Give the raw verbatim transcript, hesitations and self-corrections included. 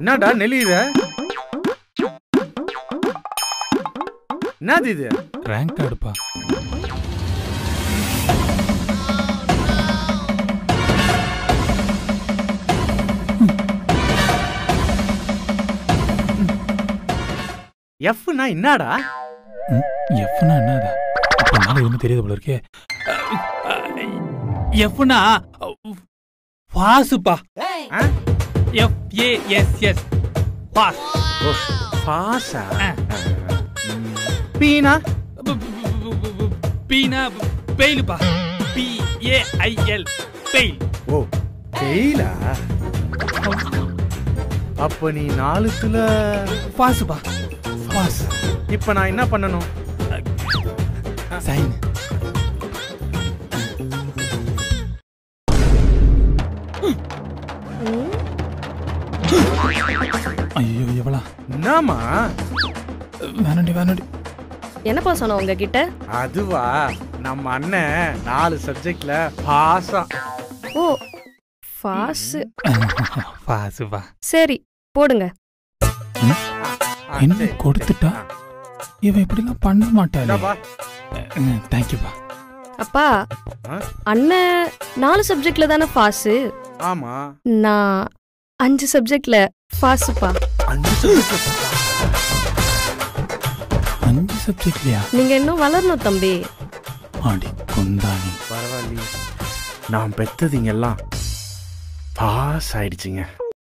என்னடா நெளியுற? என்னது இது? ரேங்க் கார்டுப்பா. எஃப்னா என்னடா? எஃப்னா என்னடா? அப்ப நாளை எதுவும் தெரியாது போல இருக்கே. எஃப்னா பாசுப்பா. F A S S pass. ஓ பாஸா? பீனா? பீனா பெயில்ப்பா. P A I L fail. ஓ பெயிலா? அப்ப நீ நாலுத்துல பாசுப்பா. பாஸ். இப்ப நான் என்ன பண்ணணும்? சைன். ஐயோ எவ்வளா? என்னமா? வேணாண்டி வேணாண்டி. என்னப்பா சொன்ன உங்ககிட்ட? அதுவா, நம்ம அண்ணன் நாலு சப்ஜெக்ட்ல பாஸா. ஓ பாஸ். பாசுப்பா. சரி போடுங்க. என்ன கொடுத்துட்டா? இவன் இப்படிலாம் பண்ண மாட்டாளே. தேங்க்யூப்பா. அப்பா அண்ணன் நாலு சப்ஜெக்ட்ல தானே பாஸ். ஆமா. நான் அஞ்சு சப்ஜெக்ட்ல பாஸ்ப்பா. அஞ்சு சப்ஜெக்ட்ல? அஞ்சு சப்ஜெக்ட்லயா? நீங்க இன்னும் வளரணும் தம்பி. ஆடி குந்தாணி. பரவாயில்லையே, நான் பெத்ததிங்கெல்லாம் பாஸ் ஆயிடுச்சுங்க.